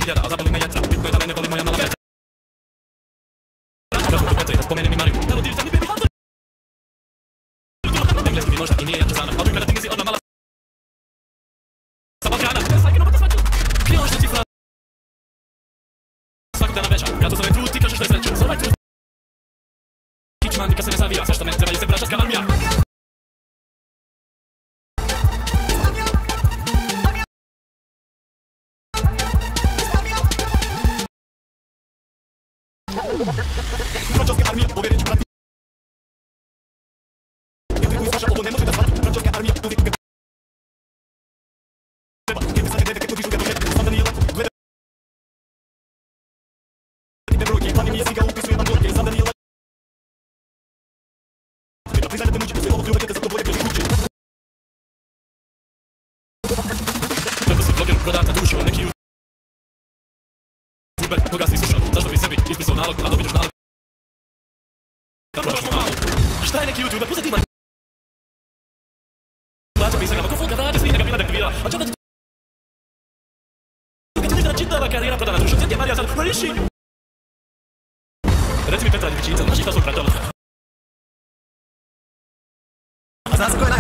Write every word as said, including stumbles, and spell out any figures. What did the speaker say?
hiljada, a zaboli me jeca. Bitno je da me ne boli moja mala veca. Razum tu peca, spomene mi Mariju. Evo ti, mi baby, hata. Engleski mi možda i nije jača zana, ali kada ti si odmah mala sa Balkana. Sajke, no pa te svaču. Krivo što ti fra. Svakog dana veća, kad to zove trud, ti kažeš da je sreća. Zove trud. Kičman nikad se ne zavija, sve što meni treba je se vraćat ka armija. Frančovske armije, povjerit ću prati. Jedri koji svaša ovo ne može da shvati. Frančovske armije, uvijek ga treba. Jedri sad glede kako dižu ga do mene. Znam da nije lako, glede. Ne brojke, glavni mi je siga, upisuje vam brojke. Znam da nije lako. Treba priznaj da te muči, sve ovo pljuvajte, zato bolje bježi kući. Treba si bloger, prodata dušu, neki u... Uber, koga si slušao, zašto bi sebi ispisao nalog, a dobit ćeš nalog. Da probaš mu malo. Šta je neki YouTuber, pusti ti ma... Plaća pisanja, ako folka vrađe, snimega bila deaktivira. A čao da ti... Kad će ništa da čitava karijera prodana duša, sjetija Marija sad, riši! Reci mi Petra Ljevićica, znaš šta svog pratala? A znaš ko je